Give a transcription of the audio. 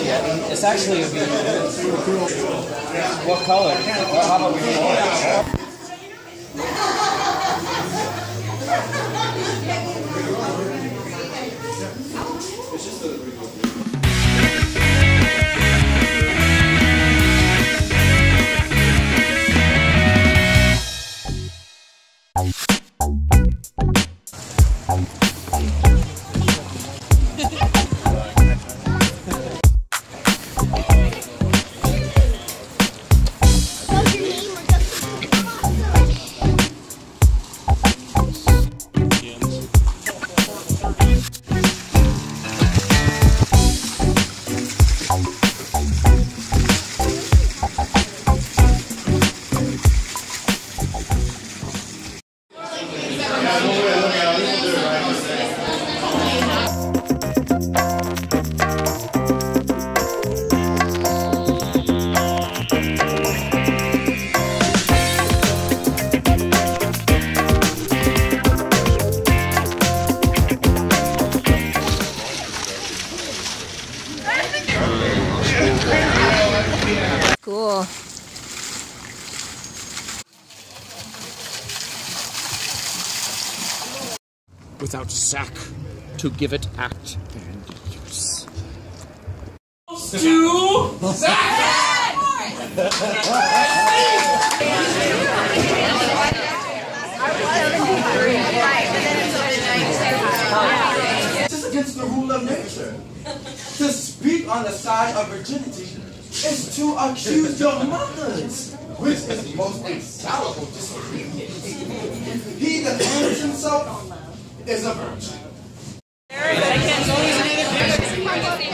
yet. It's actually a beautiful. What color? How about we roll it? Cool. Without sack, to give it act and use. To sack! This is against the rule of nature. To speak on the side of virginity is to accuse your mothers, which is the most infallible disobedience. He that honors himself is a virgin.